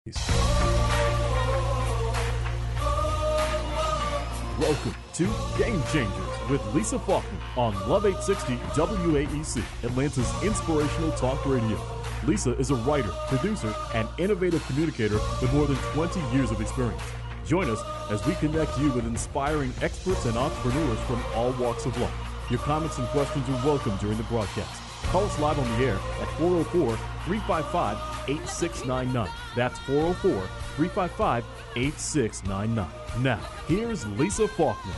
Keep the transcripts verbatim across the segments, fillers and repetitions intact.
Welcome to Game Changers with Lisa Faulkner on Love eight sixty W A E C, Atlanta's inspirational talk radio. Lisa is a writer, producer, and innovative communicator with more than twenty years of experience. Join us as we connect you with inspiring experts and entrepreneurs from all walks of life. Your comments and questions are welcome during the broadcast. Call us live on the air at four oh four, three five five, eight six nine nine. That's four oh four, three five five, eight six nine nine. Now, here's Lisa Faulkner.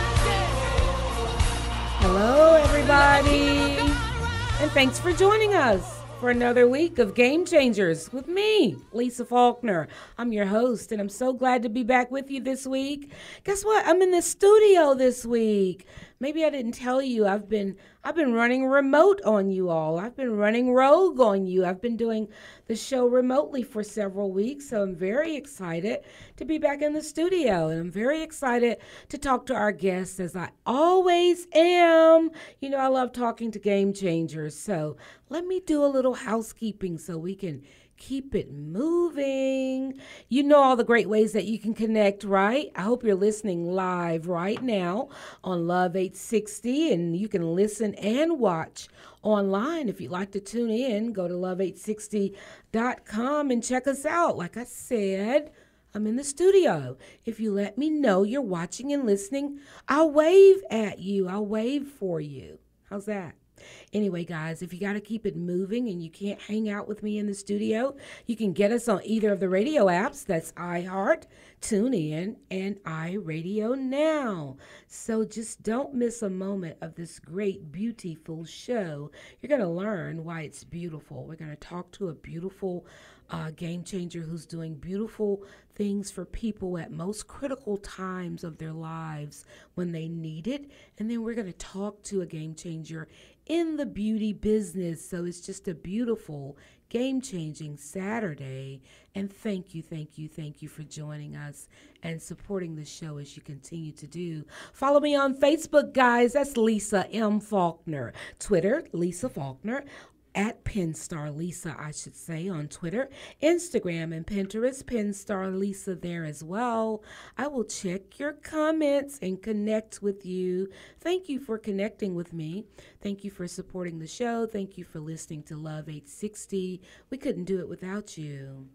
Hello, everybody, and thanks for joining us for another week of Game Changers with me, Lisa Faulkner. I'm your host, and I'm so glad to be back with you this week. Guess what? I'm in the studio this week. Maybe I didn't tell you, I've been I've been running remote on you all. I've been running rogue on you. I've been doing the show remotely for several weeks, so I'm very excited to be back in the studio, and I'm very excited to talk to our guests, as I always am. You know, I love talking to game changers, so let me do a little housekeeping so we can keep it moving. You know all the great ways that you can connect, right? I hope you're listening live right now on Love eight sixty, and you can listen and watch online. If you'd like to tune in, go to love eight sixty dot com and check us out. Like I said, I'm in the studio. If you let me know you're watching and listening, I'll wave at you. I'll wave for you. How's that? Anyway, guys, if you got to keep it moving and you can't hang out with me in the studio, you can get us on either of the radio apps. That's iHeart, TuneIn, and iRadio Now. So just don't miss a moment of this great, beautiful show. You're going to learn why it's beautiful. We're going to talk to a beautiful uh, game changer who's doing beautiful things for people at most critical times of their lives when they need it. And then we're going to talk to a game changer in the beauty business. So it's just a beautiful, game-changing Saturday. And thank you, thank you, thank you for joining us and supporting the show as you continue to do. Follow me on Facebook, guys. That's Lisa M. Faulkner. Twitter, Lisa Faulkner. At Pinstar Lisa, I should say, on Twitter, Instagram, and Pinterest. Pinstar Lisa there as well. I will check your comments and connect with you. Thank you for connecting with me. Thank you for supporting the show. Thank you for listening to Love eight sixty. We couldn't do it without you.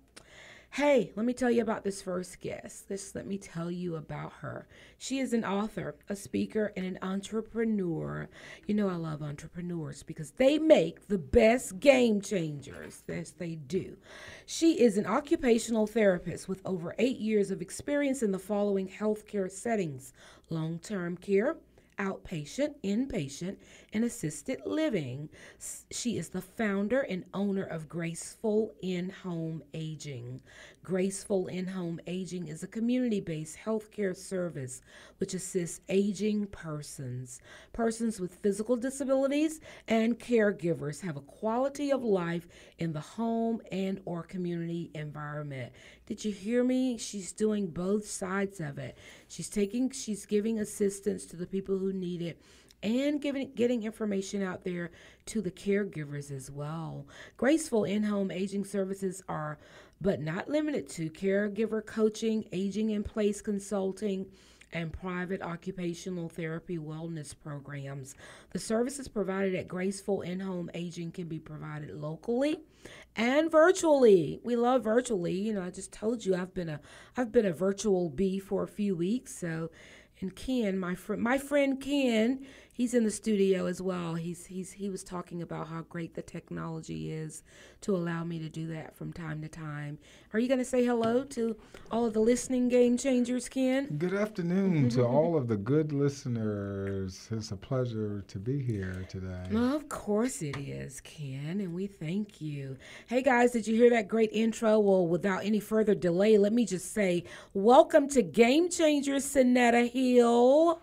Hey, let me tell you about this first guest. Just let me tell you about her. She is an author, a speaker, and an entrepreneur. You know I love entrepreneurs because they make the best game changers. Yes, they do. She is an occupational therapist with over eight years of experience in the following healthcare settings: long-term care, outpatient, inpatient, and assisted living. She is the founder and owner of Graceful In-Home Aging. Graceful In-Home Aging is a community-based healthcare service which assists aging persons. Persons with physical disabilities and caregivers have a quality of life in the home and or community environment. Did you hear me? She's doing both sides of it. She's taking, she's giving assistance to the people who need it, and giving, getting information out there to the caregivers as well. Graceful In-Home Aging services are, but not limited to, caregiver coaching, aging in place consulting, and private occupational therapy wellness programs. The services provided at Graceful In-Home Aging can be provided locally and virtually. We love virtually. You know, I just told you I've been a I've been a virtual bee for a few weeks. So, and Ken, my friend, my friend Ken, he's in the studio as well. He's he's he was talking about how great the technology is to allow me to do that from time to time. Are you going to say hello to all of the listening game changers, Ken? Good afternoon to all of the good listeners. It's a pleasure to be here today. Well, of course it is, Ken, and we thank you. Hey, guys, did you hear that great intro? Well, without any further delay, let me just say welcome to Game Changers, Sonetta Hill.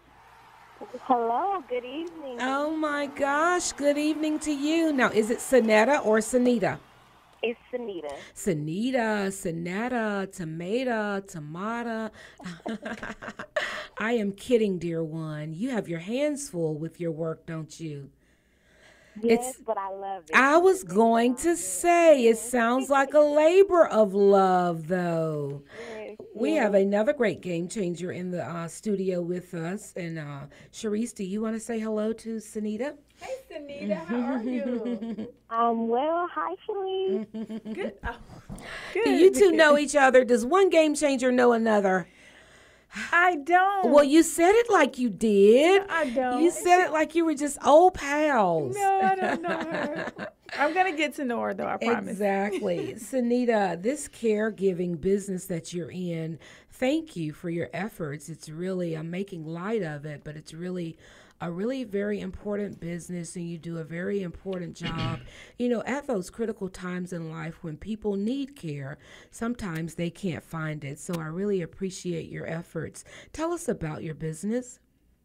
Hello, good evening. Oh, my gosh, good evening to you. Now, is it Sonetta or Sonita? It's Sonita. Sonita, Sonetta, tomato, tomato. I am kidding, dear one. You have your hands full with your work, don't you? Yes, It's but I love it. I was It really going sounds to good. say it sounds like a labor of love, though. Yes, We have yes. another great game changer in the uh, studio with us. And uh, Sharice, do you want to say hello to Sunita? Hey, Sunita, how are you? Um, well, hi, Shalene. Good. Oh, Do you good. two know each other? Does one game changer know another? I don't. Well, you said it like you did. No, I don't. You said it like you were just old pals. No, I don't know her. I'm going to get to know her, though, I promise. Exactly. Sunita, this caregiving business that you're in, thank you for your efforts. It's really, I'm making light of it, but it's really a really very important business, and you do a very important job. You know, at those critical times in life when people need care, sometimes they can't find it. So I really appreciate your efforts. Tell us about your business.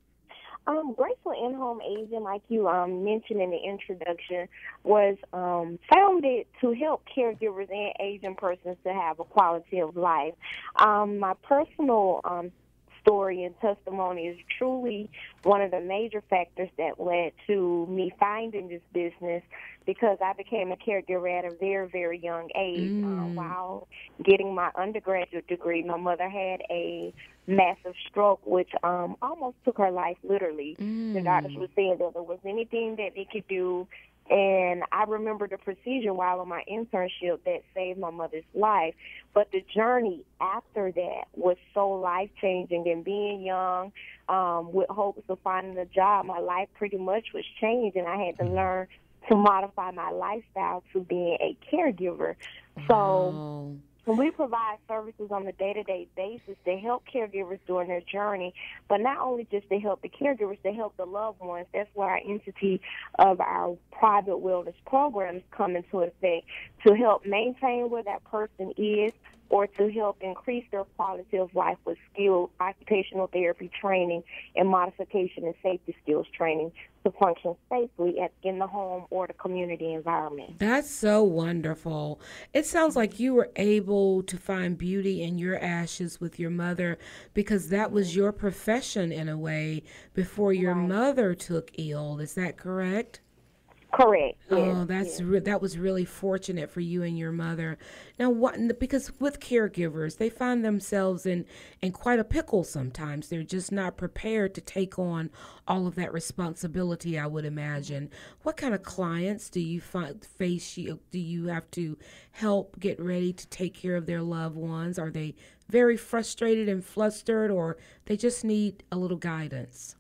Um, Graceful In-Home Aging, like you um, mentioned in the introduction, was um, founded to help caregivers and aging persons to have a quality of life. Um, my personal um, story and testimony is truly one of the major factors that led to me finding this business, because I became a caregiver at a very, very young age. Mm. Uh, while getting my undergraduate degree, my mother had a massive stroke, which um, almost took her life, literally. Mm. The doctors were saying that there was anything that they could do. And I remember the procedure while on my internship that saved my mother's life. But the journey after that was so life-changing. And being young, um, with hopes of finding a job, my life pretty much was changed, and I had to learn to modify my lifestyle to being a caregiver. So Oh. we provide services on a day-to-day basis to help caregivers during their journey, but not only just to help the caregivers, to help the loved ones. That's where our entity of our private wellness programs come into effect, to help maintain where that person is, or to help increase their quality of life with skilled occupational therapy training and modification and safety skills training to function safely at, in the home or the community environment. That's so wonderful. It sounds like you were able to find beauty in your ashes with your mother, because that was your profession in a way before your Right. mother took ill. Is that correct? Correct. Yes, Oh, that's yes. re- that was really fortunate for you and your mother. Now, what? Because with caregivers, they find themselves in in quite a pickle sometimes. They're just not prepared to take on all of that responsibility, I would imagine. What kind of clients do you find, face? You do you have to help get ready to take care of their loved ones? Are they very frustrated and flustered, or they just need a little guidance?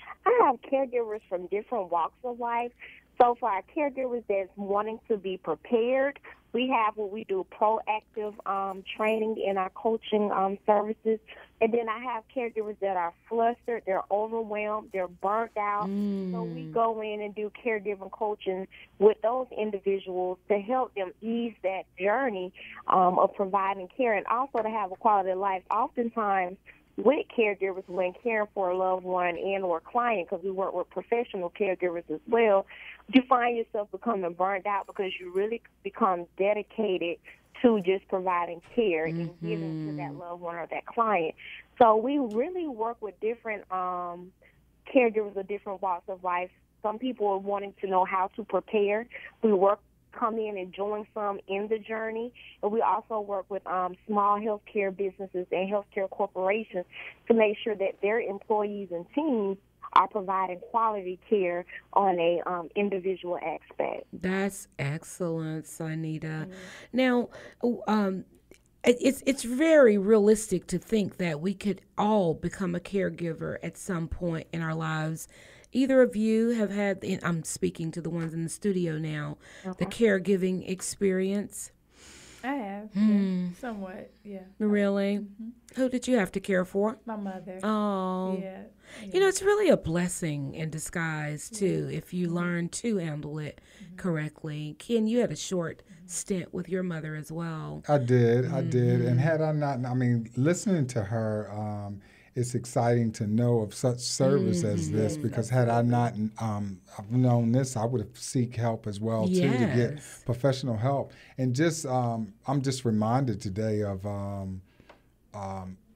I have caregivers from different walks of life. So for our caregivers that's wanting to be prepared, we have what we do, proactive um, training in our coaching um, services. And then I have caregivers that are flustered, they're overwhelmed, they're burnt out. Mm. So we go in and do caregiving coaching with those individuals to help them ease that journey um, of providing care, and also to have a quality of life. Oftentimes, with caregivers, when caring for a loved one and or client, because we work with professional caregivers as well, you find yourself becoming burned out because you really become dedicated to just providing care Mm-hmm. and giving to that loved one or that client. So we really work with different um, caregivers of different walks of life. Some people are wanting to know how to prepare. We work come in and join some in the journey. And we also work with um, small healthcare businesses and healthcare corporations to make sure that their employees and teams are providing quality care on a um, individual aspect. That's excellent, Sanita. Mm-hmm. Now, um, it's it's very realistic to think that we could all become a caregiver at some point in our lives. Either of you have had, and I'm speaking to the ones in the studio now, uh-huh. the caregiving experience? I have, hmm. yeah, somewhat, yeah. Really? Mm-hmm. Who did you have to care for? My mother. Oh. Yeah. yeah. You know, it's really a blessing in disguise, too, yeah. if you mm-hmm. learn to handle it mm-hmm. correctly. Ken, you had a short mm-hmm. stint with your mother as well. I did, mm-hmm. I did. And had I not, I mean, listening to her, um, it's exciting to know of such service mm-hmm. as this, because had I not um, known this, I would have seek help as well, too, yes. to get professional help. And just, um, I'm just reminded today of um, um,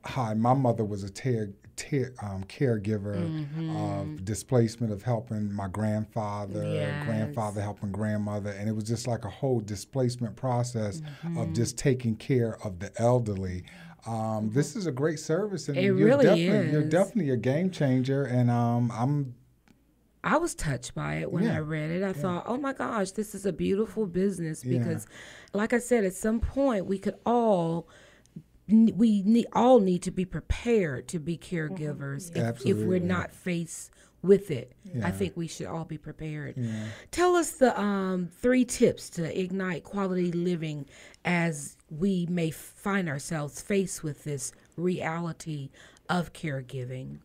hi, my mother was a tear, tear, um, caregiver Mm-hmm. of displacement, of helping my grandfather, Yes. grandfather helping grandmother, and it was just like a whole displacement process Mm-hmm. of just taking care of the elderly. Um, this is a great service, and It you're really definitely you're is. definitely a game changer. And um, I'm I was touched by it when Yeah. I read it. I thought, oh my gosh, this is a beautiful business Yeah. because, like I said, at some point we could all, we need, all need to be prepared to be caregivers if, if we're Absolutely. not faced with it. Yeah. I think we should all be prepared. Yeah. Tell us the um, three tips to ignite quality living as we may find ourselves faced with this reality of caregiving.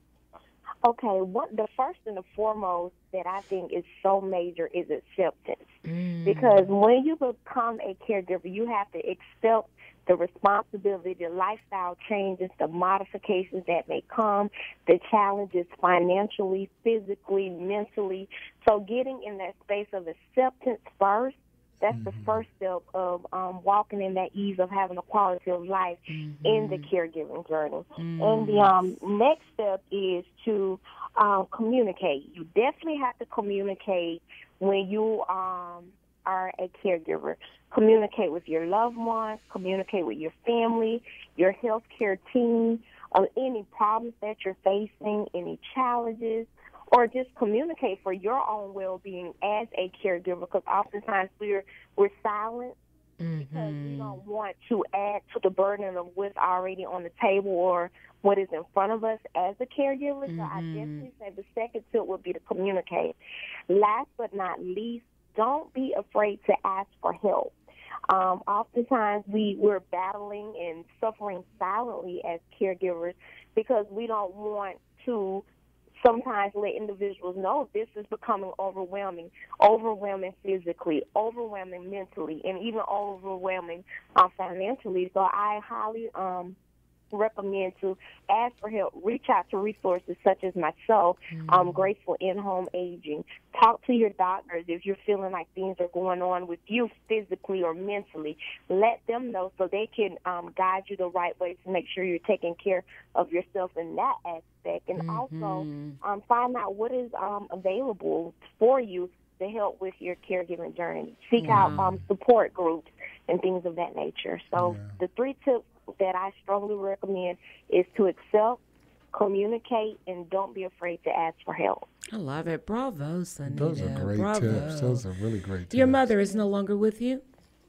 Okay, what the first and the foremost that I think is so major is acceptance. Mm. Because when you become a caregiver, you have to accept the responsibility, the lifestyle changes, the modifications that may come, the challenges financially, physically, mentally. So getting in that space of acceptance first, that's mm-hmm. the first step of um, walking in that ease of having a quality of life mm-hmm. in the caregiving journey. Mm-hmm. And the um, next step is to um, communicate. You definitely have to communicate when you um, are a caregiver. Communicate with your loved ones, communicate with your family, your healthcare team, of any problems that you're facing, any challenges, or just communicate for your own well-being as a caregiver, because oftentimes we're we're silent mm-hmm. because we don't want to add to the burden of what's already on the table or what is in front of us as a caregiver. Mm-hmm. So I definitely say the second tip would be to communicate. Last but not least, don't be afraid to ask for help. Um, oftentimes we, we're battling and suffering silently as caregivers because we don't want to sometimes let individuals know this is becoming overwhelming, overwhelming physically, overwhelming mentally, and even overwhelming uh, financially. So I highly um, recommend to ask for help, reach out to resources such as myself, mm-hmm. um, Graceful In-Home Aging. Talk to your doctors if you're feeling like things are going on with you physically or mentally. Let them know so they can um, guide you the right way to make sure you're taking care of yourself in that aspect. And mm-hmm. also um, find out what is um, available for you to help with your caregiving journey. Seek wow. out um, support groups and things of that nature. So yeah. the three tips that I strongly recommend is to accept, communicate, and don't be afraid to ask for help. I love it. Bravo, Sunita. Those are great Bravo. tips. Those are really great tips. Your mother is no longer with you?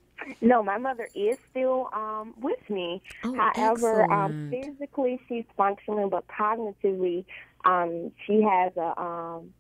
No, my mother is still um, with me. Oh, However, um, physically she's functioning, but cognitively um, she has a um,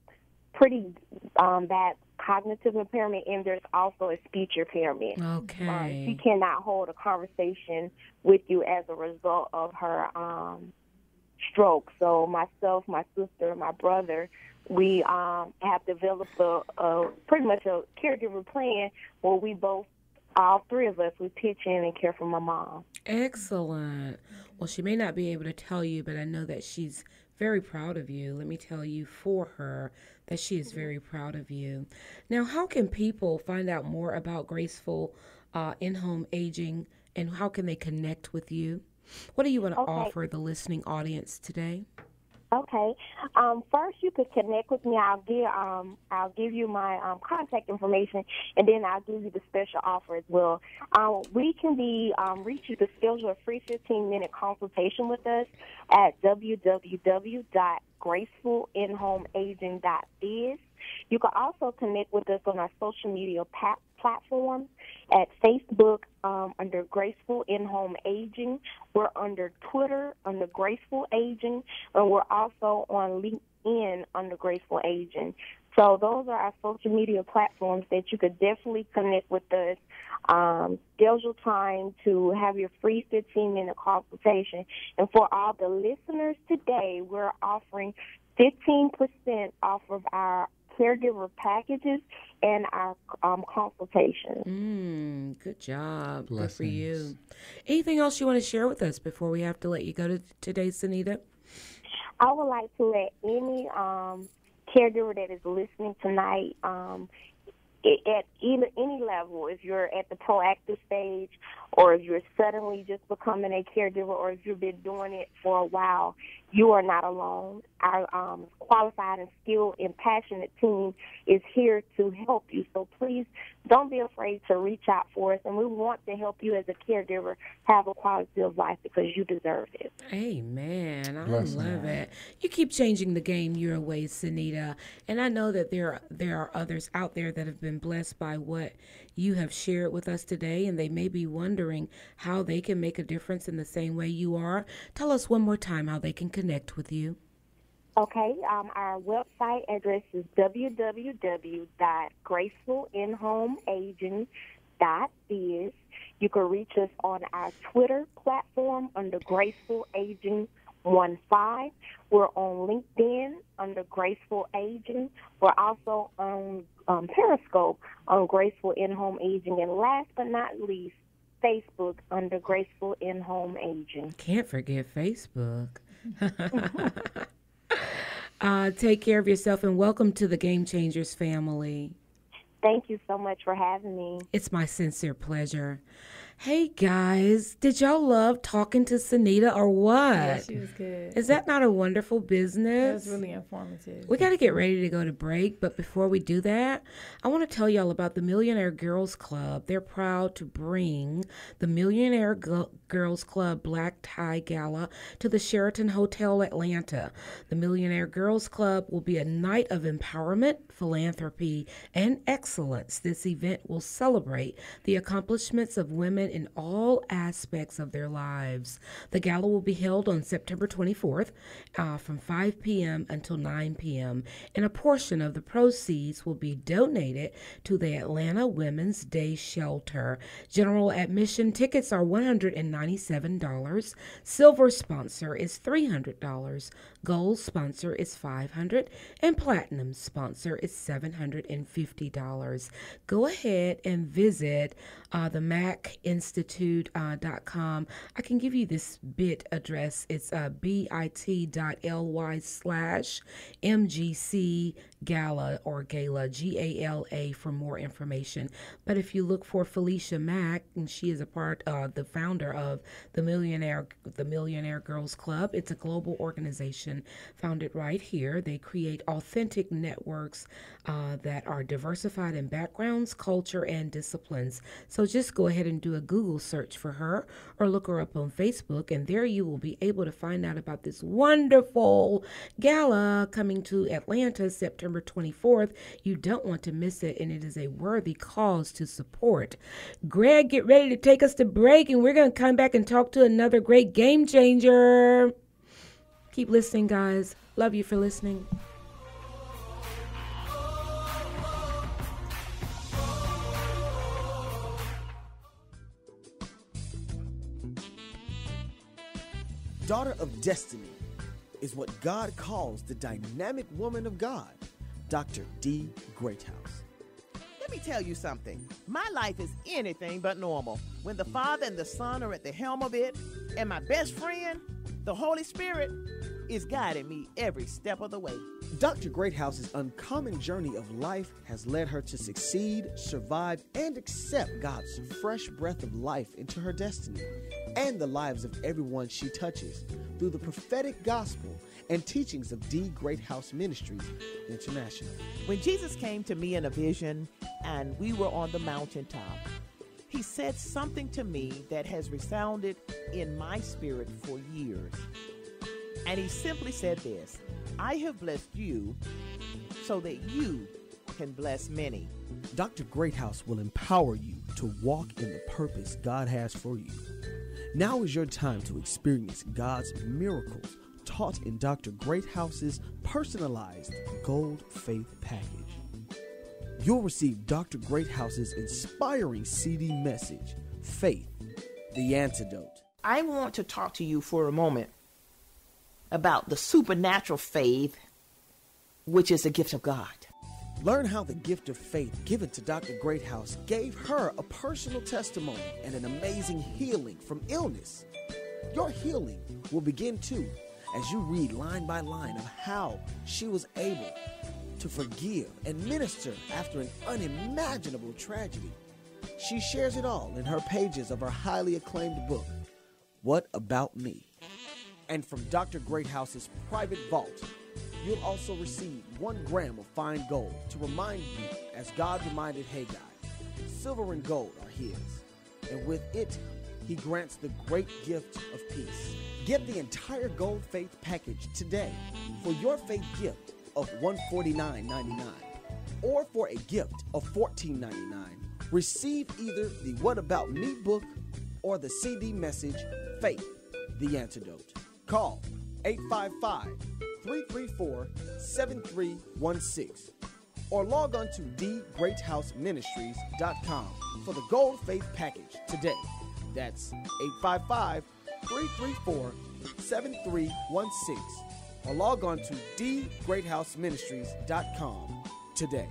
pretty um, bad cognitive impairment, and there's also a speech impairment. Okay. Um, she cannot hold a conversation with you as a result of her um, stroke. So myself, my sister, my brother, we um, have developed a, a pretty much a caregiver plan where we both, all three of us, we pitch in and care for my mom. Excellent. Well, she may not be able to tell you, but I know that she's very proud of you. Let me tell you for her that she is very proud of you. Now, how can people find out more about Graceful uh, In-Home Aging, and how can they connect with you? What do you want to okay. offer the listening audience today? Okay. Um, first, you could connect with me. I'll give um, I'll give you my um, contact information, and then I'll give you the special offer as well. Um, we can be um, reached to schedule a free fifteen-minute consultation with us at w w w dot graceful in home aging dot biz. You can also connect with us on our social media pa- platforms at Facebook um, under Graceful In-Home Aging. We're under Twitter under Graceful Aging, and we're also on LinkedIn under Graceful Aging. So those are our social media platforms that you could definitely connect with us. Um, schedule time to have your free fifteen-minute consultation. And for all the listeners today, we're offering fifteen percent off of our caregiver packages and our um, consultations. Mm, good job. Blessings. Good for you. Anything else you want to share with us before we have to let you go to today, Sunita? I would like to let any um, caregiver that is listening tonight, um, at either any level, if you're at the proactive stage or if you're suddenly just becoming a caregiver or if you've been doing it for a while, you are not alone. Our um, qualified and skilled and passionate team is here to help you. So please don't be afraid to reach out for us, and we want to help you as a caregiver have a quality of life because you deserve it. Amen. I Bless love her. it. You keep changing the game your way, Sunita. And I know that there, there are others out there that have been blessed by what you have shared with us today, and they may be wondering how they can make a difference in the same way you are. Tell us one more time how they can connect with you. Okay, um, our website address is w w w dot graceful in home aging dot biz. You can reach us on our Twitter platform under Graceful Aging fifteen. We're on LinkedIn under Graceful Aging. We're also on um, Periscope on Graceful In-Home Aging. And last but not least, Facebook under Graceful In-Home Aging. Can't forget Facebook. uh, take care of yourself and welcome to the Game Changers family. Thank you so much for having me. It's my sincere pleasure. Hey guys, did y'all love talking to Sunita or what? Yeah, she was good. Is that not a wonderful That business? was really informative. We got to get ready to go to break, but before we do that, I want to tell y'all about the Millionaire Girls Club. They're proud to bring the Millionaire G- Girls Club Black Tie Gala to the Sheraton Hotel Atlanta. The Millionaire Girls Club will be a night of empowerment, philanthropy, and excellence. This event will celebrate the accomplishments of women in all aspects of their lives. The gala will be held on September twenty-fourth uh, from five p.m. until nine p.m. and a portion of the proceeds will be donated to the Atlanta Women's Day Shelter. General admission tickets are one hundred ninety-seven dollars. Silver sponsor is three hundred dollars. Gold sponsor is five hundred dollars. And platinum sponsor is seven hundred fifty dollars. Go ahead and visit uh, the Mac Institute dot com. I can give you this bit address. It's uh, bit.ly slash MGC Gala or Gala, G A L A, for more information. But if you look for Felicia Mack, and she is a part of uh, the founder of the Millionaire the Millionaire Girls Club. It's a global organization founded right here. They create authentic networks uh, that are diversified in backgrounds, culture, and disciplines. So just go ahead and do a Google search for her or look her up on Facebook, and there you will be able to find out about this wonderful gala coming to Atlanta September twenty-fourth. You don't want to miss it, and it is a worthy cause to support. Greg, get ready to take us to break, and we're going to come back and talk to another great game changer. Keep listening, guys. Love you for listening. Daughter of Destiny is what God calls the dynamic woman of God, Doctor D. Greathouse. Let me tell you something. My life is anything but normal. When the Father and the Son are at the helm of it, and my best friend, the Holy Spirit, is guiding me every step of the way. Doctor Greathouse's uncommon journey of life has led her to succeed, survive, and accept God's fresh breath of life into her destiny and the lives of everyone she touches through the prophetic gospel and teachings of D. Greathouse Ministries International. When Jesus came to me in a vision and we were on the mountaintop, he said something to me that has resounded in my spirit for years. And he simply said this: I have blessed you so that you can bless many. Doctor Greathouse will empower you to walk in the purpose God has for you. Now is your time to experience God's miracles taught in Doctor Greathouse's personalized Gold Faith Package. You'll receive Doctor Greathouse's inspiring C D message, Faith, the Antidote. I want to talk to you for a moment about the supernatural faith, which is a gift of God. Learn how the gift of faith given to Doctor Greathouse gave her a personal testimony and an amazing healing from illness. Your healing will begin too as you read line by line of how she was able to forgive and minister after an unimaginable tragedy. She shares it all in her pages of her highly acclaimed book, What About Me? And from Doctor Greathouse's private vault, you'll also receive one gram of fine gold to remind you, as God reminded Haggai, silver and gold are his, and with it, he grants the great gift of peace. Get the entire Gold Faith package today for your faith gift of one hundred forty-nine ninety-nine, or for a gift of fourteen ninety-nine. Receive either the What About Me book or the C D message, Faith, the Antidote. Call eight five five, three three four, seven three one six or log on to the great house ministries dot com for the Gold Faith package today. That's eight five five, three three four, seven three one six or log on to the great house ministries dot com today.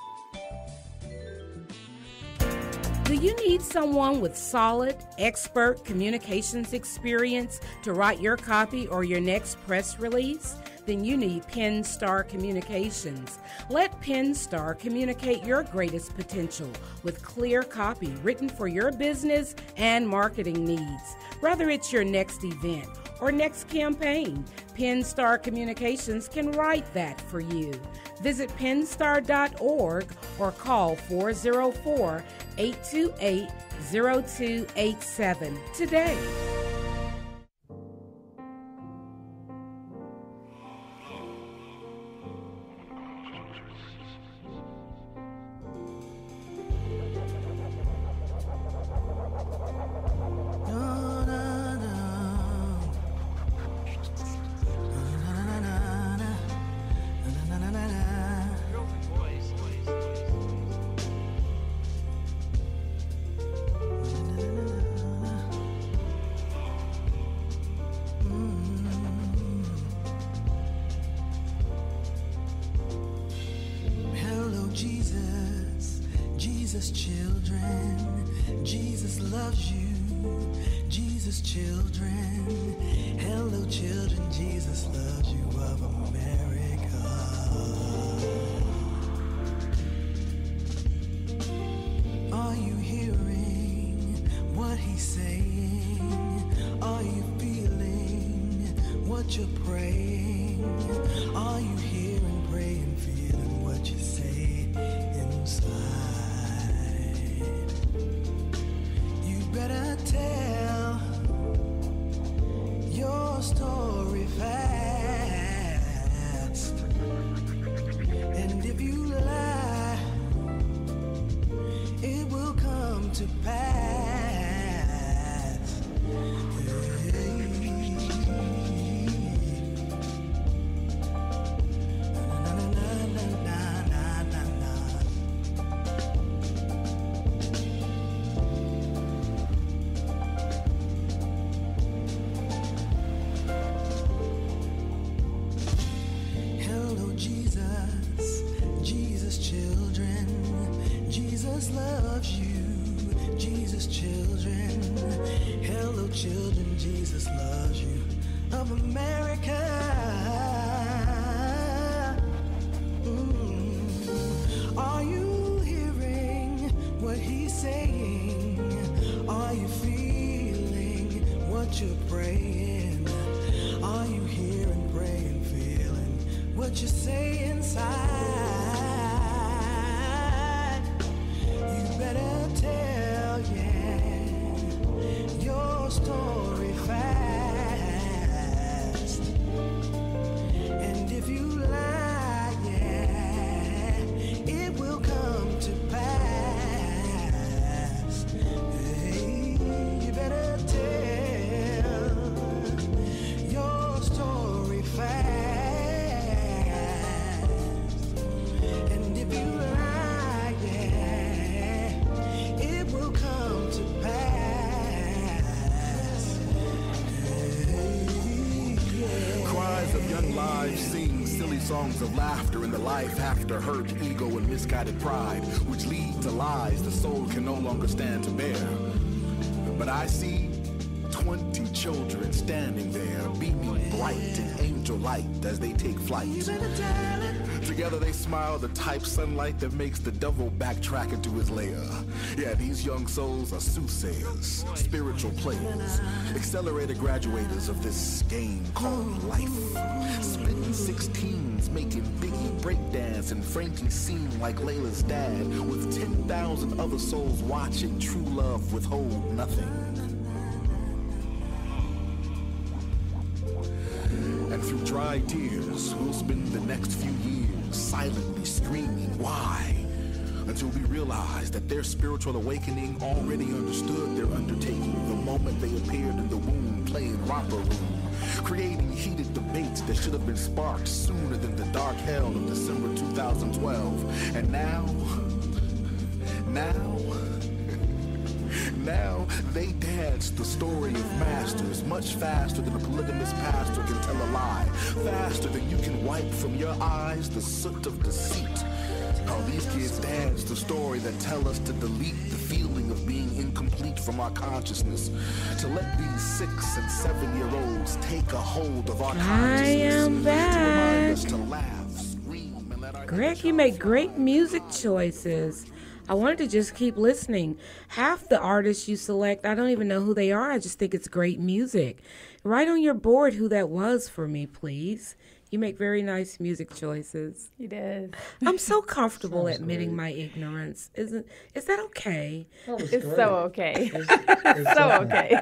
Do you need someone with solid, expert communications experience to write your copy or your next press release? Then you need PenStar Communications. Let PenStar communicate your greatest potential with clear copy written for your business and marketing needs. Whether it's your next event or next campaign, PenStar Communications can write that for you. Visit penstar dot org or call four oh four, eight two eight, oh two eight seven today. Jesus children, Jesus loves you. Jesus children, hello children, Jesus loves you of America. Are you hearing what he's saying? Are you feeling what you're praying? Are you hearing, praying, feeling what you say inside? Better tell your story fast, and if you lie, it will come to pass. Hey. Na, na, na, na, na, na, na. Jesus loves you, Jesus children, hello children, Jesus loves you of America. Mm. Are you hearing what he's saying? Are you feeling what you're praying? Are you hearing, praying, feeling what you say inside? Better tell, yeah, your story fast, and if you lie, yeah, it will come to pass. Hey, you better tell your story fast, and if you lie, lives sing silly songs of laughter in the life after hurt, ego, and misguided pride, which lead to lies the soul can no longer stand to bear. But I see twenty children standing there, beaming bright and angel-like as they take flight. Together they smile, the type sunlight that makes the devil backtrack into his lair. Yeah, these young souls are soothsayers, spiritual players, accelerated graduators of this game called life. Spitting sixteens, making Biggie breakdance and Frankie seem like Layla's dad, with ten thousand other souls watching true love withhold nothing. And through dry tears, we'll spend the next few years silently screaming, why? Until we realize that their spiritual awakening already understood their undertaking the moment they appeared in the womb playing romper room, creating heated debates that should have been sparked sooner than the dark hell of December two thousand twelve. And now, now, now they dance the story of masters much faster than a polygamous pastor can tell a lie, faster than you can wipe from your eyes the soot of deceit. How these kids dance the story that tell us to delete the feeling of being incomplete from our consciousness, to let these six and seven year olds take a hold of our consciousness. I am back. To remind us to laugh, scream, and let our Greg, you make great music choices. I wanted to just keep listening. Half the artists you select, I don't even know who they are. I just think it's great music. Write on your board who that was for me, please. You make very nice music choices. He does. I'm so comfortable admitting my ignorance. Isn't is that okay? It's so okay. It's so okay.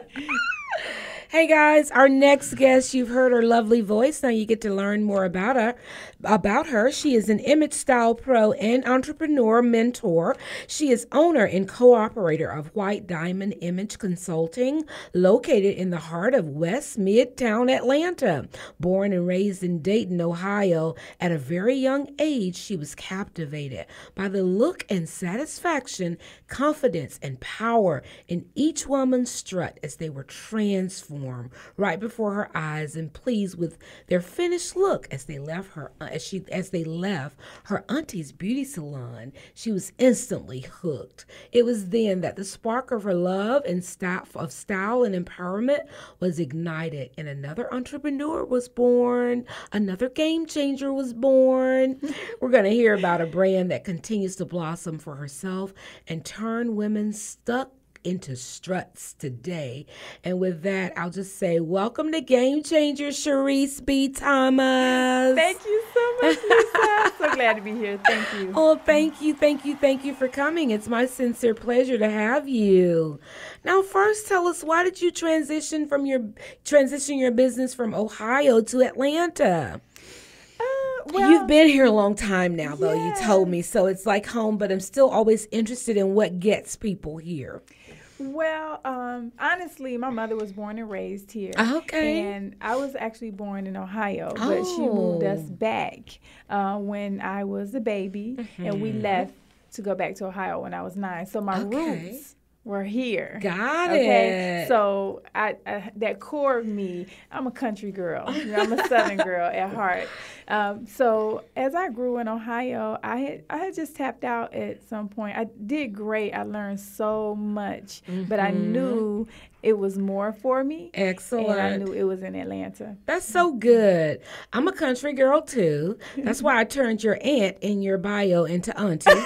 Hey guys, our next guest, you've heard her lovely voice. Now you get to learn more about her. About her, she is an image style pro and entrepreneur mentor. She is owner and co-operator of White Diamond Image Consulting, located in the heart of West Midtown Atlanta. Born and raised in Dayton, Ohio, at a very young age, she was captivated by the look and satisfaction, confidence, and power in each woman's strut as they were transformed right before her eyes, and pleased with their finished look as they left her as she as they left her auntie's beauty salon. She was instantly hooked. It was then that the spark of her love and style of style and empowerment was ignited, and another entrepreneur was born. Another game changer was born. We're going to hear about a brand that continues to blossom for herself and turn women stuck into struts today. And with that, I'll just say welcome to Game Changer, Sharice B. Thomas. Thank you so much, Lisa. So glad to be here. Thank you. Oh, thank you, thank you, thank you for coming. It's my sincere pleasure to have you. Now, first, tell us, why did you transition from your transition your business from Ohio to Atlanta? Well, You've been here a long time now, though, yeah. you told me, so it's like home, but I'm still always interested in what gets people here. Well, um, honestly, my mother was born and raised here. Okay. And I was actually born in Ohio, Oh. but she moved us back uh, when I was a baby, mm-hmm. and we left to go back to Ohio when I was nine. So my Okay. roots were here. Got okay? it. So I, I, that core of me, I'm a country girl. You know, I'm a Southern girl at heart. Um, so as I grew in Ohio, I had I had just tapped out at some point. I did great. I learned so much, mm-hmm. but I knew it was more for me. Excellent. And I knew it was in Atlanta. That's so good. I'm a country girl, too. That's why I turned your aunt in your bio into auntie.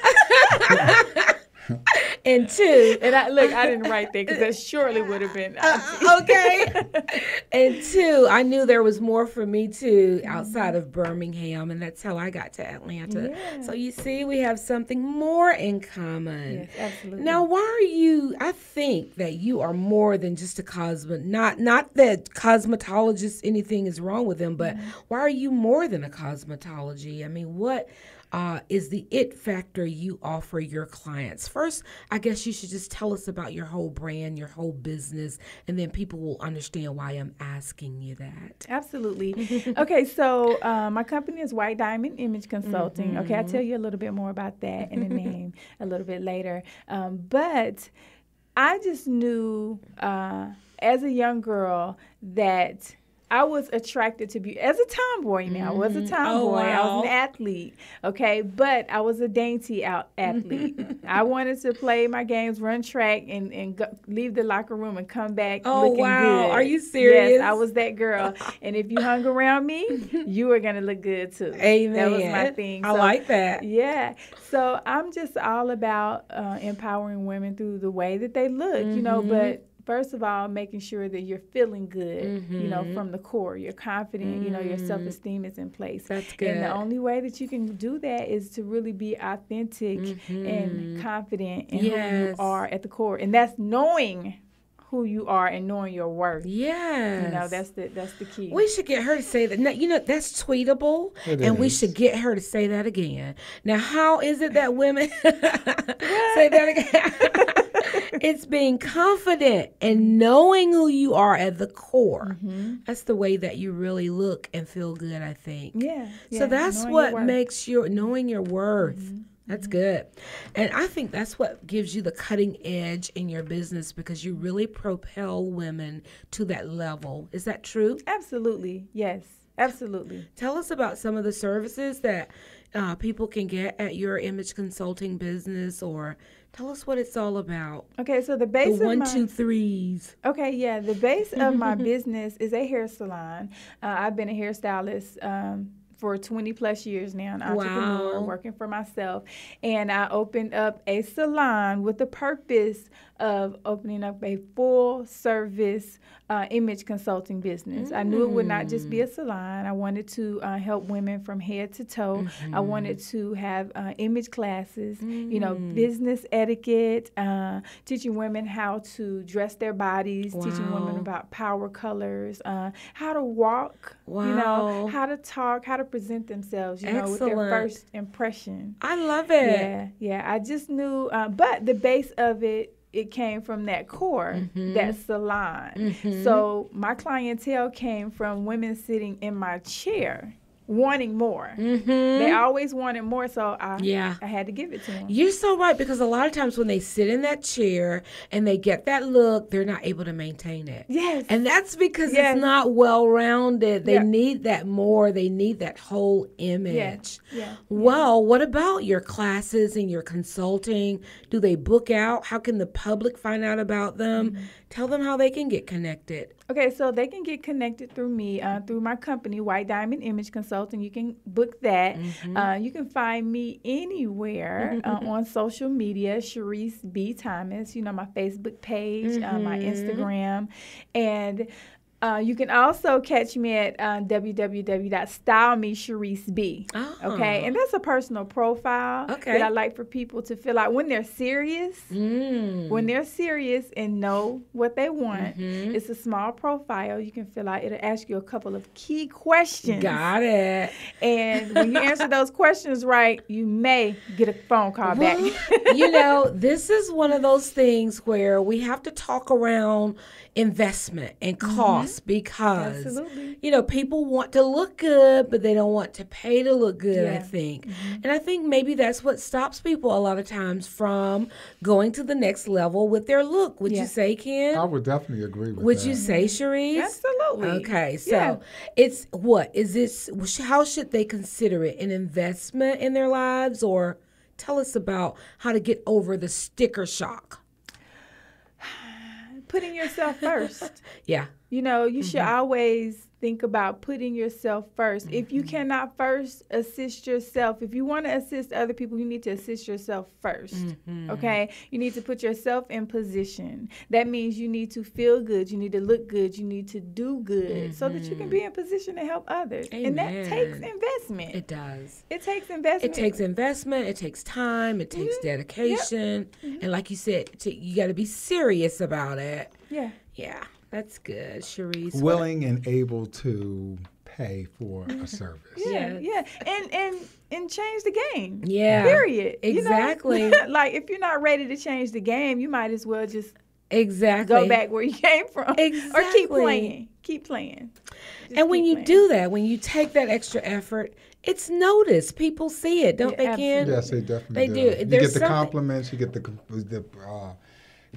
And two, and I look, I didn't write that because that surely would have been uh, okay. And two, I knew there was more for me too outside of Birmingham, and that's how I got to Atlanta. Yeah. So you see, we have something more in common. Yes, absolutely. Now, why are you? I think that you are more than just a cosmet. Not not that cosmetologists, anything is wrong with them, but mm-hmm. why are you more than a cosmetology? I mean, what? Uh, is the it factor you offer your clients? First, I guess you should just tell us about your whole brand, your whole business, and then people will understand why I'm asking you that. Absolutely. Okay, so uh, my company is White Diamond Image Consulting. Mm-hmm. Okay, I'll tell you a little bit more about that and the name a little bit later. Um, but I just knew uh, as a young girl that I was attracted to beauty as a tomboy. Now, I was a tomboy. Oh, wow. I was an athlete. Okay, but I was a dainty out athlete. I wanted to play my games, run track, and and go, leave the locker room and come back Oh, looking wow. good. Are you serious? Yes, I was that girl. And if you hung around me, you were gonna look good too. Amen. That was my thing. I So, like that. Yeah. So I'm just all about uh, empowering women through the way that they look, you know, Mm-hmm. but first of all, making sure that you're feeling good, Mm-hmm. you know, from the core. You're confident, you know, your self-esteem is in place. That's good. And the only way that you can do that is to really be authentic Mm-hmm. and confident in who you Yes. are at the core. And that's knowing who you are and knowing your worth. Yes. You know, that's the that's the key. We should get her to say that. Now, you know, that's tweetable, It and we is. should get her to say that again. Now, how is it that women say that again? It's being confident and knowing who you are at the core. Mm-hmm. That's the way that you really look and feel good, I think. Yeah. So yeah, that's knowing your what worth. makes your knowing your worth. Mm-hmm. That's good. And I think that's what gives you the cutting edge in your business because you really propel women to that level. Is that true? Absolutely. Yes. Absolutely. Tell us about some of the services that uh, people can get at your image consulting business, or tell us what it's all about. Okay, so The the base of one, my, two, threes. Okay, yeah, the base of my business is a hair salon. Uh, I've been a hairstylist um, for twenty plus years now, an entrepreneur, Wow. working for myself. And I opened up a salon with the purpose of opening up a full service uh, image consulting business. I knew it would not just be a salon. I wanted to uh, help women from head to toe. I wanted to have uh, image classes, you know, business etiquette, uh, teaching women how to dress their bodies, teaching women Wow. about power colors, uh, how to walk, you Wow. know, how to talk, how to present themselves, you know, with their Excellent. first impression. I love it. Yeah, yeah. I just knew, uh, but the base of it, it came from that core, that salon. So my clientele came from women sitting in my chair, wanting more. They always wanted more, so I, Yeah. I had to give it to them. You're so right, because a lot of times when they sit in that chair and they get that look, they're not able to maintain it. Yes. And that's because Yes. it's not well rounded. They Yeah. need that more. They need that whole image. yeah, Well, what about your classes and your consulting? Do they book out? How can the public find out about them? Mm-hmm. Tell them how they can get connected. Okay, so they can get connected through me, uh, through my company, White Diamond Image Consulting. You can book that. Uh, you can find me anywhere uh, on social media, Sharice B. Thomas, you know, my Facebook page, uh, my Instagram. And uh, you can also catch me at uh, w w w dot style me sharice b. Oh. Okay, and that's a personal profile Okay. that I like for people to fill out when they're serious. Mm. When they're serious and know what they want, Mm-hmm. it's a small profile you can fill out. It'll ask you a couple of key questions. Got it. And when you answer those questions right, you may get a phone call back. Well, you know, this is one of those things where we have to talk around investment and cost because, Absolutely. you know, people want to look good, but they don't want to pay to look good, I Yeah. think. And I think maybe that's what stops people a lot of times from going to the next level with their look. Would Yeah. you say, Ken? I would definitely agree with Would that. you say, Sharice? Absolutely. Okay, so Yeah. it's what is this? How should they consider it an investment in their lives, or tell us about how to get over the sticker shock? Putting yourself first. Yeah, You know, you should always think about putting yourself first. If you cannot first assist yourself, if you want to assist other people, you need to assist yourself first. Okay? You need to put yourself in position. That means you need to feel good, you need to look good, you need to do good so that you can be in position to help others. And that takes Amen. investment. it does. It takes investment. It takes investment. It takes time. It takes dedication. And like you said, t- you got to be serious about it. Yeah. Yeah, that's good, Sharice. Willing and able to pay for a service. Yeah, Yes. yeah, and and and change the game. Yeah, Period. You know? exactly. Like if you're not ready to change the game, you might as well just Exactly. go back where you came from, or keep Exactly. playing. Keep playing. Just And when keep you playing. do that, when you take that extra effort, it's noticed. People see it, don't Yeah, they, Ken? Yes, they definitely They do. do. You There's get the something- compliments. You get the com- the uh,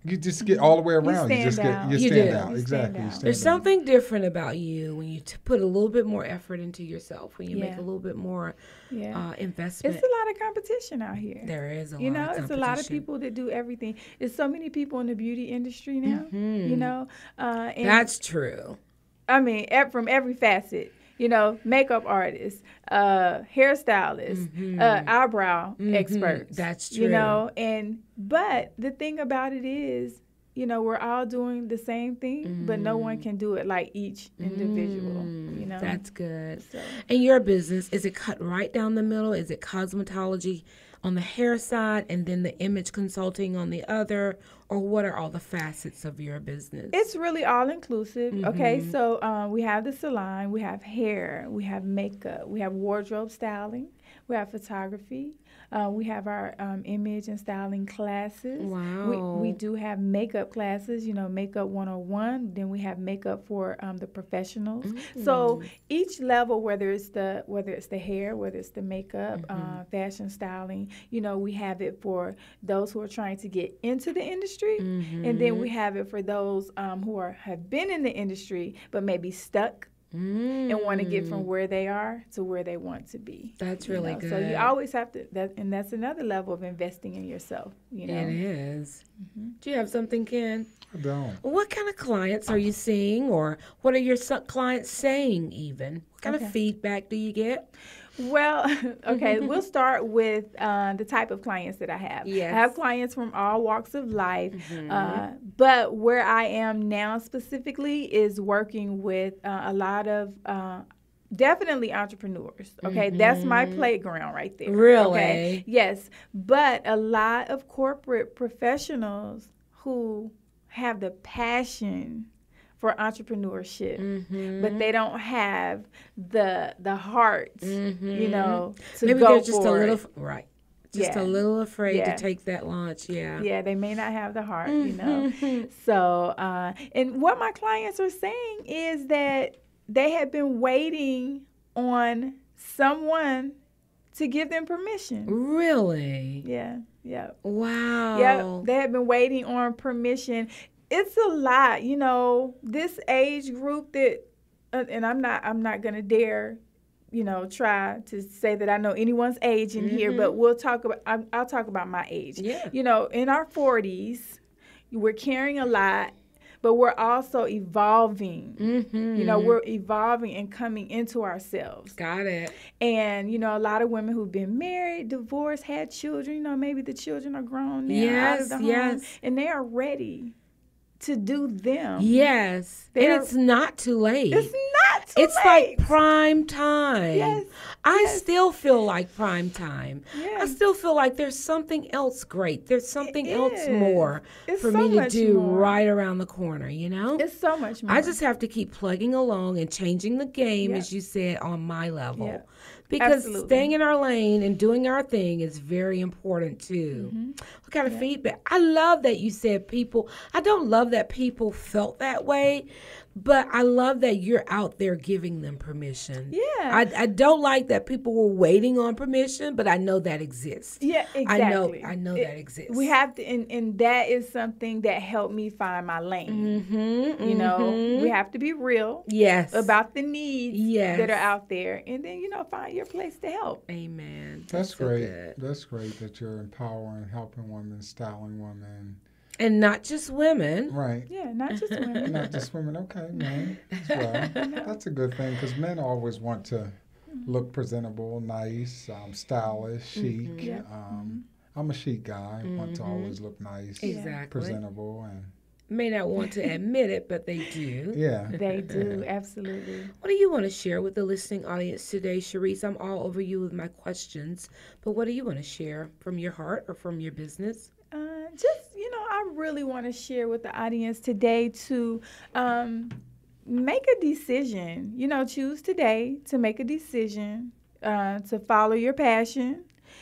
You just get all the way around. You, stand just get out. you You stand do. out. You Exactly. stand You out. stand There's out. something different about you when you t- put a little bit more effort into yourself, when you make Yeah. a little bit more Yeah. uh, investment. It's a lot of competition out here. There is a You lot know, of it's a lot of competition. people that do everything. There's so many people in the beauty industry now. You know, uh, and That's true. I mean, ev- from every facet. You know, makeup artists, uh, hairstylists, uh, eyebrow experts. That's You true. know, and but the thing about it is, you know, we're all doing the same thing, but no one can do it like each individual. You know, That's good. So- And your business, is it cut right down the middle? Is it cosmetology on the hair side and then the image consulting on the other? Or what are all the facets of your business? It's really all inclusive. Okay, Mm-hmm. so um, we have the salon, we have hair, we have makeup, we have wardrobe styling, we have photography, uh, we have our um, image and styling classes. Wow. We, we do have makeup classes, you know, makeup one oh one. Then we have makeup for um, the professionals. Mm. So each level, whether it's the whether it's the hair, whether it's the makeup, Mm-hmm. uh, fashion styling, you know, we have it for those who are trying to get into the industry, Mm-hmm. and then we have it for those um, who are have been in the industry but maybe stuck Mm. and want to get from where they are to where they want to be. That's you really know? good. So you always have to, that, and that's another level of investing in yourself. You know, It is. Mm-hmm. Do you have something, Ken? I don't. What kind of clients are you seeing, or what are your su- clients saying even? What kind Okay. of feedback do you get? Well, okay, we'll start with uh, the type of clients that I have. Yes. I have clients from all walks of life, uh, but where I am now specifically is working with uh, a lot of uh, definitely entrepreneurs. Okay, that's my playground right there. Really? Okay? Yes, but a lot of corporate professionals who have the passion for entrepreneurship, but they don't have the the heart, you know, to Maybe go they're just for a little it. f- right, just Yeah. a little afraid Yeah. to take that launch. Yeah. Yeah, they may not have the heart, you know. So, uh, and what my clients are saying is that they have been waiting on someone to give them permission. Really? Yeah, yeah. Wow. Yep, they have been waiting on permission. It's a lot, you know. This age group that, uh, and I'm not, I'm not gonna dare, you know, try to say that I know anyone's age in here, but we'll talk about. I, I'll talk about my age. Yeah. You know, in our forties, we're carrying a lot, but we're also evolving. You know, we're evolving and coming into ourselves. Got it. And, you know, a lot of women who've been married, divorced, had children, you know, maybe the children are grown now, out Yes, of the home, yes. and they are ready to do them. Yes. They're- and it's not too late. It's not too It's late. like prime time. Yes, I yes. still feel like prime time. I Yes. still feel like there's something else great. There's something else is. more It's for so me to much do more. right around the corner, you know? It's so much more. I just have to keep plugging along and changing the game, Yeah. as you said, on my level. Yeah. Because Absolutely. staying in our lane and doing our thing is very important too. Mm-hmm. What kind of feedback? I love that you said people, I don't love that people felt that way, but I love that you're out there giving them permission. Yeah. I, I don't like that people were waiting on permission, but I know that exists. Yeah, exactly. I know I know It- that exists. We have to, and, and that is something that helped me find my lane. Mm-hmm, You know, mm-hmm. we have to be real Yes. about the needs Yes. that are out there, and then, you know, find your place to help. Amen. That's so great. good. That's great that you're empowering, helping women, styling women. And not just women. Right. Yeah, not just women. Not just women. Okay, men as well. That's a good thing because men always want to look presentable, nice, um, stylish, chic. Yeah. Um, I'm a chic guy. I want to always look nice, Exactly. presentable, and May not want to admit it, but they do. yeah. They do, absolutely. What do you want to share with the listening audience today, Sharice? I'm all over you with my questions, but what do you want to share from your heart or from your business? Uh, just, you know, I really want to share with the audience today to um, make a decision. You know, choose today to make a decision uh, to follow your passion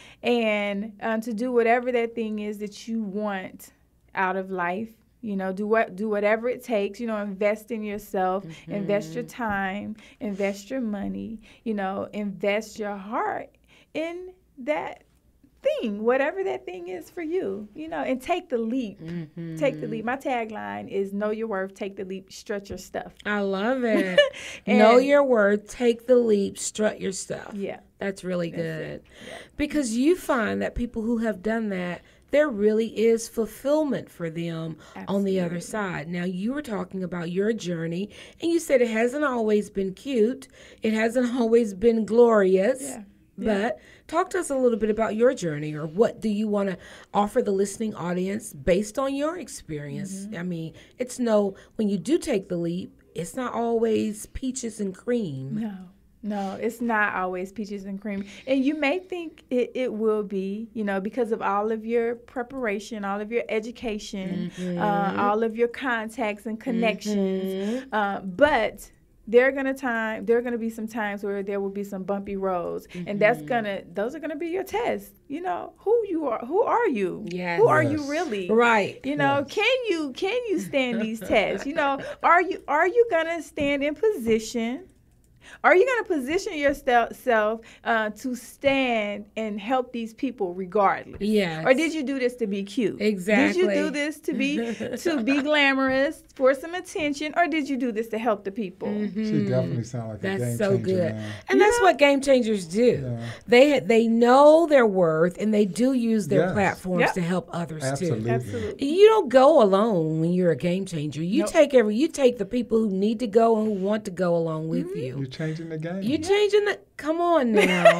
and uh, to do whatever that thing is that you want out of life. You know, do what do whatever it takes. You know, invest in yourself, mm-hmm. invest your time, invest your money. You know, invest your heart in that thing, whatever that thing is for you, you know, and take the leap. Mm-hmm. Take the leap. My tagline is know your worth, take the leap, strut your stuff. I love it. Know your worth, take the leap, strut your stuff. Yeah. That's really That's good. Yeah. Because you find that people who have done that, there really is fulfillment for them Absolutely. On the other side. Now, you were talking about your journey, and you said it hasn't always been cute. It hasn't always been glorious. Yeah. But yeah. talk to us a little bit about your journey, or what do you want to offer the listening audience based on your experience? Mm-hmm. I mean, it's no, when you do take the leap, it's not always peaches and cream. No. No, it's not always peaches and cream. And you may think it, it will be, you know, because of all of your preparation, all of your education, mm-hmm. uh, all of your contacts and connections. Mm-hmm. Uh, but there are gonna time there are gonna be some times where there will be some bumpy roads, mm-hmm. and that's gonna those are gonna be your tests. You know, who you are, who are you? Yes. Who are yes. you really? Right. You know, yes. can you can you stand these tests? You know, are you are you gonna stand in position? Are you going to position yourself uh, to stand and help these people regardless? Yes. Or did you do this to be cute? Exactly. Did you do this to be to be glamorous, for some attention, or did you do this to help the people? Mm-hmm. She definitely sounds like that's a game so changer good. now. And yeah. that's what game changers do. Yeah. They they know their worth, and they do use their Yes. platforms yep. to help others Absolutely. too. Absolutely. You don't go alone when you're a game changer. You Nope. take every you take the people who need to go and who want to go along with Mm-hmm. you. You're changing the game. You're changing the come on now.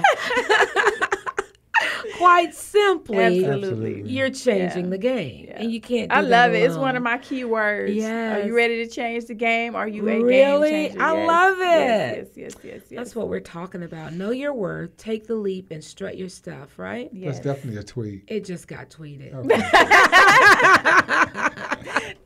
Quite simply, Absolutely. you're changing Yeah. the game, Yeah. and you can't. Do I that love it. It's alone. one of my key words. Yes. Are you ready to change the game? Are you a Really? game changer? I Yes. love Yes, it. yes, yes, yes, yes. That's what we're talking about. Know your worth, take the leap, and strut your stuff, right? Yes. That's definitely a tweet. It just got tweeted. Okay.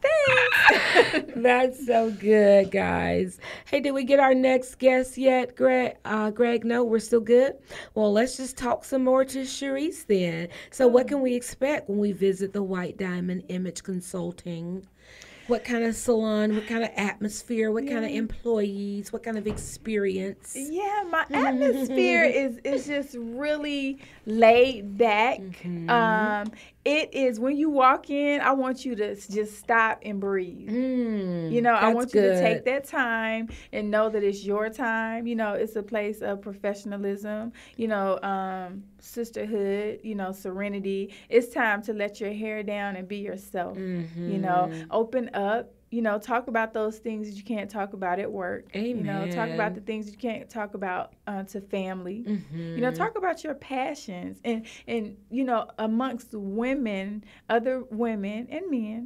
That's so good, guys. Hey, did we get our next guest yet, Greg? Uh, Greg, no, we're still good? Well, let's just talk some more to Sharice then. So what can we expect when we visit the White Diamond Image Consulting? What kind of salon, what kind of atmosphere, what yeah. kind of employees, what kind of experience? Yeah, my atmosphere is is just really laid back. Mm-hmm. Um, it is when you walk in, I want you to just stop and breathe. Mm, you know, I want you good. to take that time and know that it's your time. You know, it's a place of professionalism, you know, um, sisterhood, you know, serenity. It's time to let your hair down and be yourself. Mm-hmm. You know, open up. You know, talk about those things that you can't talk about at work. Amen. You know, talk about the things that you can't talk about uh, to family. Mm-hmm. You know, talk about your passions. And, and, you know, amongst women, other women and men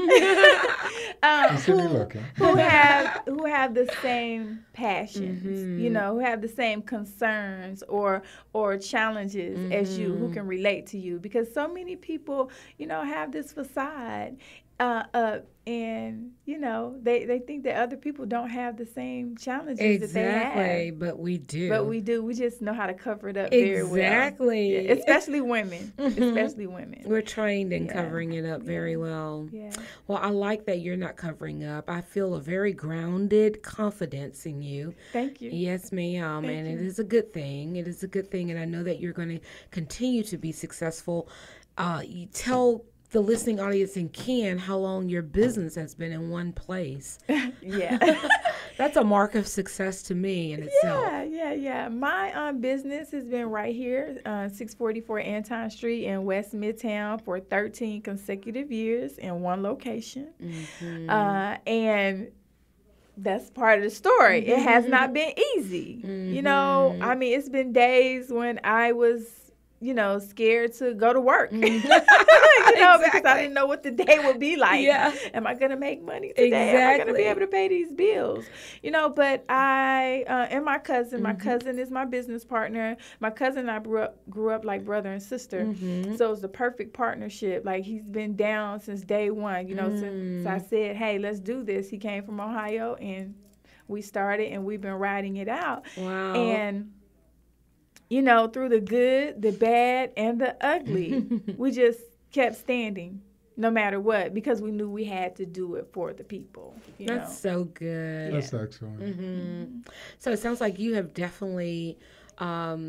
um, who, who, have, who have the same passions, mm-hmm. you know, who have the same concerns or, or challenges mm-hmm. as you, who can relate to you. Because so many people, you know, have this facade. Uh, uh, and, you know, they, they think that other people don't have the same challenges exactly, that they have. But we do. But we do. We just know how to cover it up exactly. very well. Exactly. Yeah, especially women. Mm-hmm. Especially women. We're trained in yeah. covering it up yeah. very well. Yeah. Well, I like that you're not covering up. I feel a very grounded confidence in you. Thank you. Yes, ma'am. Thank and you. it is a good thing. It is a good thing. And I know that you're going to continue to be successful. Uh, you tell the listening audience and Ken how long your business has been in one place. Yeah. That's a mark of success to me in itself. Yeah, yeah, yeah. My um, business has been right here, uh, six forty-four Anton Street in West Midtown for thirteen consecutive years in one location. Mm-hmm. Uh, and that's part of the story. Mm-hmm. It has not been easy. Mm-hmm. You know, I mean, it's been days when I was, you know, scared to go to work, mm-hmm. you know, exactly. because I didn't know what the day would be like. Yeah. Am I going to make money today? Exactly. Am I going to be able to pay these bills? You know, but I, uh, and my cousin, mm-hmm. my cousin is my business partner. My cousin and I grew up, grew up like brother and sister. Mm-hmm. So it's the perfect partnership. Like he's been down since day one, you know, mm. since I said, hey, let's do this. He came from Ohio and we started and we've been riding it out. Wow. And you know, through the good, the bad, and the ugly, we just kept standing no matter what because we knew we had to do it for the people. You That's know? so good. That's excellent. Mm-hmm. So it sounds like you have definitely um,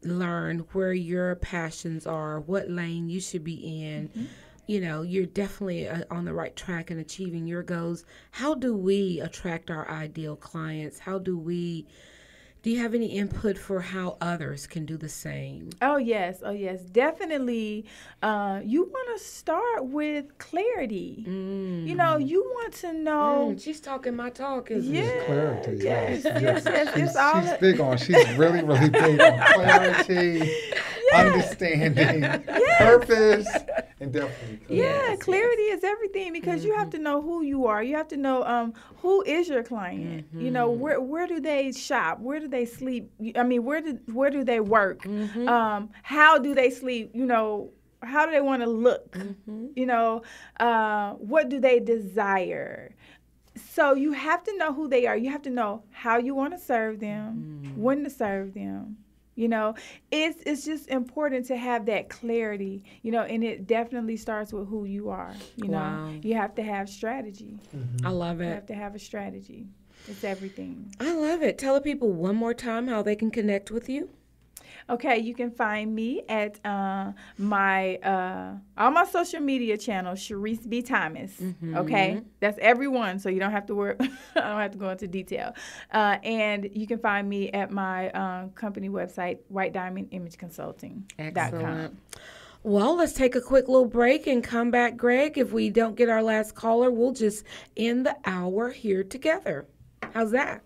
learn where your passions are, what lane you should be in. Mm-hmm. You know, you're definitely uh, on the right track in achieving your goals. How do we attract our ideal clients? How do we, do you have any input for how others can do the same? Oh, yes. Oh, yes. Definitely. Uh, you want to start with clarity. Mm. You know, you want to know. Mm, she's talking my talk, isn't yeah, it? Clarity. Yes, Yes. yes, yes. She's, It's all she's big on, she's really, really big on clarity, understanding, yes. purpose, and definitely clarity. Yeah, Yes, clarity is everything because mm-hmm. you have to know who you are. You have to know um, who is your client. Mm-hmm. You know, where where do they shop? Where do they sleep? I mean, where do where do they work? Mm-hmm. Um, how do they sleep? You know, how do they want to look? Mm-hmm. You know, uh, what do they desire? So you have to know who they are. You have to know how you want to serve them, mm-hmm. when to serve them. You know, it's it's just important to have that clarity, you know, and it definitely starts with who you are. You know, wow. You have to have strategy. Mm-hmm. I love it. You have to have a strategy. It's everything. I love it. Tell the people one more time how they can connect with you. Okay, you can find me at uh, my uh, all my social media channels, Sharice B. Thomas. Mm-hmm. Okay, that's everyone, so you don't have to worry. I don't have to go into detail. Uh, and you can find me at my uh, company website, White Diamond Image Consulting dot com. Excellent. Well, let's take a quick little break and come back, Greg. If we don't get our last caller, we'll just end the hour here together. How's that?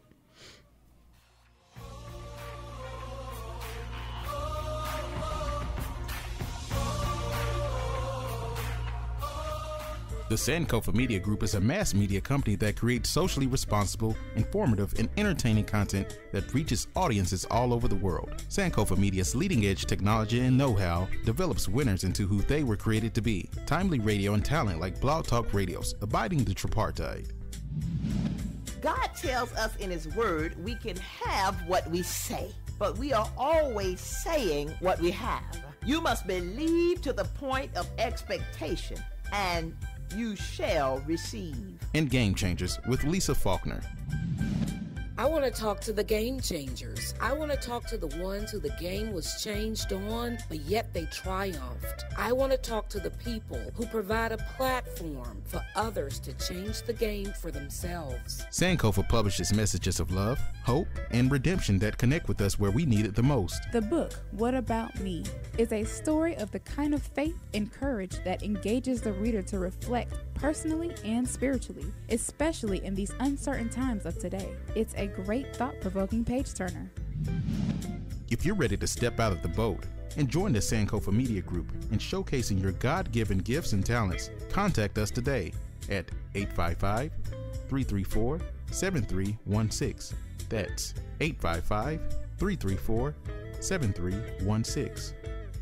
The Sankofa Media Group is a mass media company that creates socially responsible, informative, and entertaining content that reaches audiences all over the world. Sankofa Media's leading-edge technology and know-how develops winners into who they were created to be. Timely radio and talent like Blog Talk Radio's Abiding the Tripartite. God tells us in His Word we can have what we say, but we are always saying what we have. You must believe to the point of expectation, and you shall receive. In Game Changers with Lisa Faulkner. I want to talk to the game changers. I want to talk to the ones who the game was changed on, but yet they triumphed. I want to talk to the people who provide a platform for others to change the game for themselves. Sankofa publishes messages of love, hope, and redemption that connect with us where we need it the most. The book, What About Me, is a story of the kind of faith and courage that engages the reader to reflect personally and spiritually, especially in these uncertain times of today. It's a great thought-provoking page-turner. If you're ready to step out of the boat and join the Sankofa Media Group in showcasing your God-given gifts and talents, contact us today at eight five five, three three four, seven three one six. That's eight five five, three three four, seven three one six.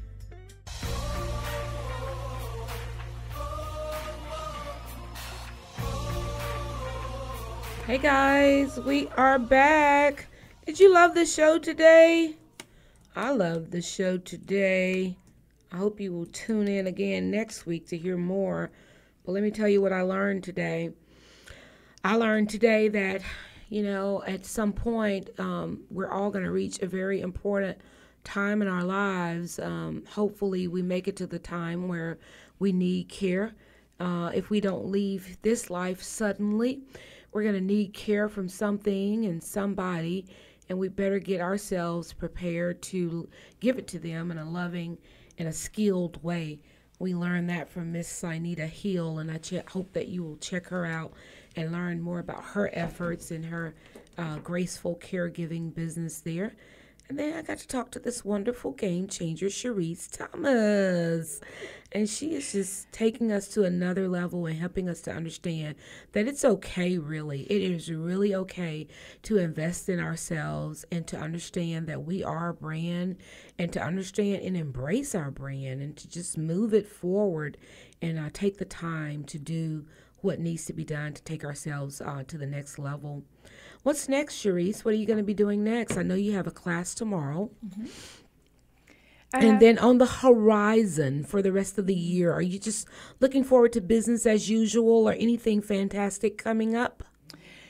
Hey guys, we are back. Did you love the show today? I love the show today. I hope you will tune in again next week to hear more. But let me tell you what I learned today. I learned today that, you know, at some point, um, we're all going to reach a very important time in our lives. Um, hopefully we make it to the time where we need care. Uh, if we don't leave this life suddenly, we're going to need care from something and somebody, and we better get ourselves prepared to give it to them in a loving and a skilled way. We learned that from Miss Sinita Hill, and I ch- hope that you will check her out and learn more about her efforts and her uh, graceful caregiving business there. And then I got to talk to this wonderful game changer, Sharice Thomas. And she is just taking us to another level and helping us to understand that it's okay, really. It is really okay to invest in ourselves and to understand that we are a brand and to understand and embrace our brand and to just move it forward and uh, take the time to do what needs to be done to take ourselves uh, to the next level. What's next, Sharice? What are you going to be doing next? I know you have a class tomorrow. Mm-hmm. And have, then on the horizon for the rest of the year, are you just looking forward to business as usual or anything fantastic coming up?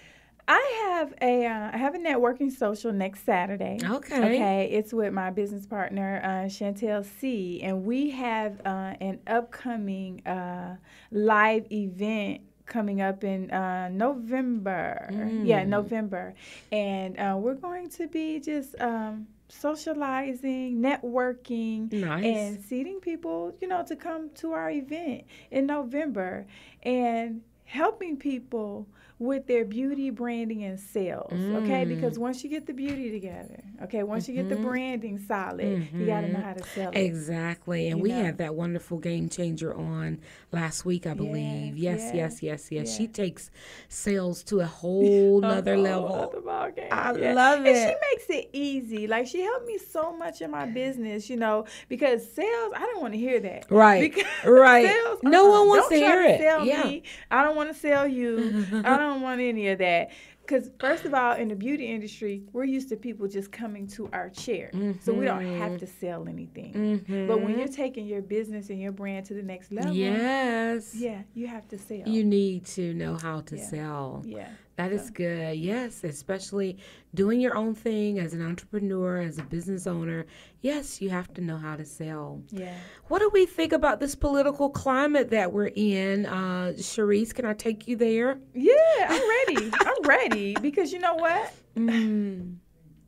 I have a uh, I have a networking social next Saturday. Okay. Okay. It's with my business partner uh, Chantel C, and we have uh, an upcoming uh, live event coming up in uh, November. Mm. Yeah, November, and uh, we're going to be just. Um, socializing, networking, nice. and seating people, you know, to come to our event in November and helping people with their beauty, branding, and sales, mm. okay? Because once you get the beauty together, okay, once mm-hmm. you get the branding solid, mm-hmm. you got to know how to sell it. Exactly. And you we know? had that wonderful game changer on last week, I believe. Yes, yes, yes, yes. yes. Yeah. She takes sales to a whole nother a level. Whole other ball game. I yeah. love it. And she makes it easy. Like, she helped me so much in my business, you know, because sales, I don't want to hear that. Right. Because right. Sales, no uh-uh. one wants don't to hear try it. To sell yeah. me. I don't want to sell you. I don't want any of that. Because first of all, in the beauty industry, we're used to people just coming to our chair. Mm-hmm. So we don't have to sell anything. Mm-hmm. But when you're taking your business and your brand to the next level, yes, yeah, you have to sell. You need to know how to yeah. sell. Yeah. That is good. Yes, especially doing your own thing as an entrepreneur, as a business owner. Yes, you have to know how to sell. Yeah. What do we think about this political climate that we're in? Uh, Sharice, can I take you there? Yeah, I'm ready. I'm ready because you know what? Mm.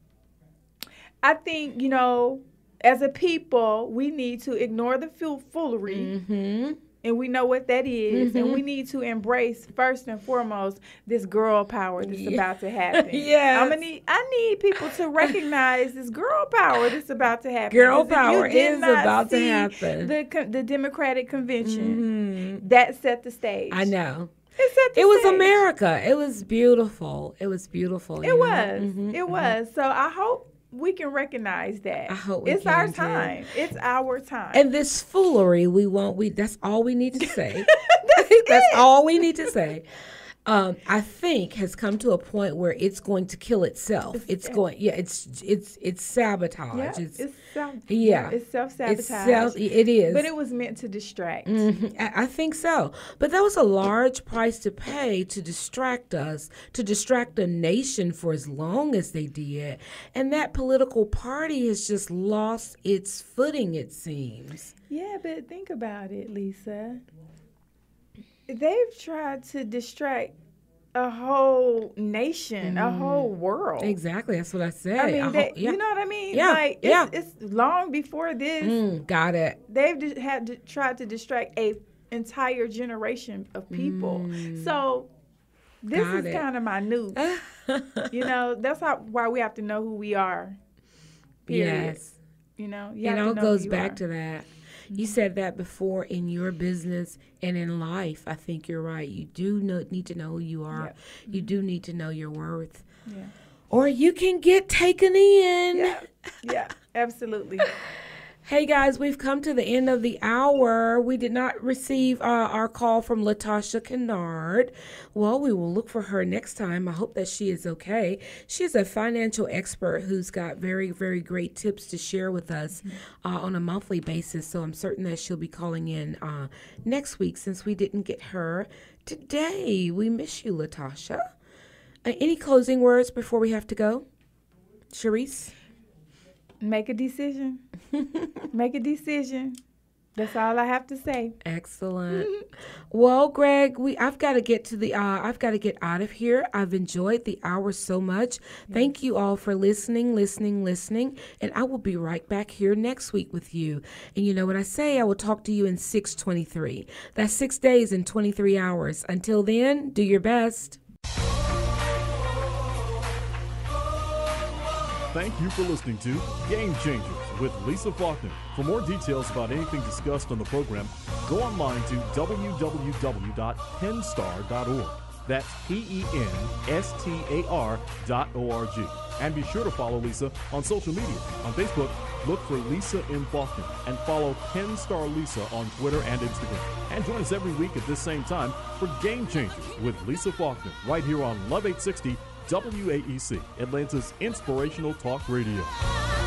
I think, you know, as a people, we need to ignore the fool- foolery. Mm-hmm. And we know what that is. Mm-hmm. And we need to embrace, first and foremost, this girl power that's yeah. about to happen. yes. I'm gonna need, I need people to recognize this girl power that's about to happen. Girl power is about to see happen. The, the Democratic Convention, mm-hmm. that set the stage. I know. It, set the it was stage. America. It was beautiful. It was beautiful. It was. Mm-hmm. It mm-hmm. was. So I hope we can recognize that. I hope we it's can our too. time. It's our time. And this foolery, we won't. We that's all we need to say. that's, that's all we need to say. Um, I think has come to a point where it's going to kill itself. It's, it's going. Yeah. It's it's it's sabotage. Yeah, it's, it's self. Yeah. It's self sabotage. It's self, it is. But it was meant to distract. Mm-hmm. I, I think so. But that was a large price to pay to distract us, to distract a nation for as long as they did. And that political party has just lost its footing, it seems. Yeah, but think about it, Lisa. They've tried to distract a whole nation, mm. a whole world. Exactly, that's what I said. I mean, they, whole, yeah. you know what I mean? Yeah, like, yeah. It's, it's long before this. Mm, got it. They've di- had to, tried to distract a entire generation of people. Mm. So this got is kind of minute. You know, that's how why we have to know who we are. Period. Yes. You know, you it have all to know goes who you back are. to that. You said that before in your business and in life. I think you're right. You do know, need to know who you are. Yep. You do need to know your worth. Yeah. Or you can get taken in. Yeah, yeah, absolutely. Hey, guys, we've come to the end of the hour. We did not receive uh, our call from Latasha Kennard. Well, we will look for her next time. I hope that she is okay. She's a financial expert who's got very, very great tips to share with us uh, on a monthly basis. So I'm certain that she'll be calling in uh, next week since we didn't get her today. We miss you, Latasha. Uh, any closing words before we have to go? Sharice? Make a decision. Make a decision. That's all I have to say. Excellent. Well, Greg, we I've got to get to the uh, I've got to get out of here. I've enjoyed the hour so much. Yes. Thank you all for listening, listening, listening, and I will be right back here next week with you. And you know what I say? I will talk to you in six twenty-three. That's six days and twenty-three hours. Until then, do your best. Thank you for listening to Game Changers with Lisa Faulkner. For more details about anything discussed on the program, go online to w w w dot penstar dot org. That's P E N S T A R dot O R G. And be sure to follow Lisa on social media. On Facebook, look for Lisa M. Faulkner and follow Penstar Lisa on Twitter and Instagram. And join us every week at this same time for Game Changers with Lisa Faulkner right here on Love eight sixty W A E C, Atlanta's inspirational talk radio.